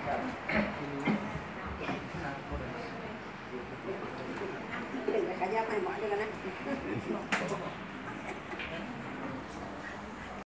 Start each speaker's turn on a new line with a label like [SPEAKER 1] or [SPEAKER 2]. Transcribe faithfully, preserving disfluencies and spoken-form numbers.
[SPEAKER 1] ถึงจะขยับให้หมอด้วยกันนะ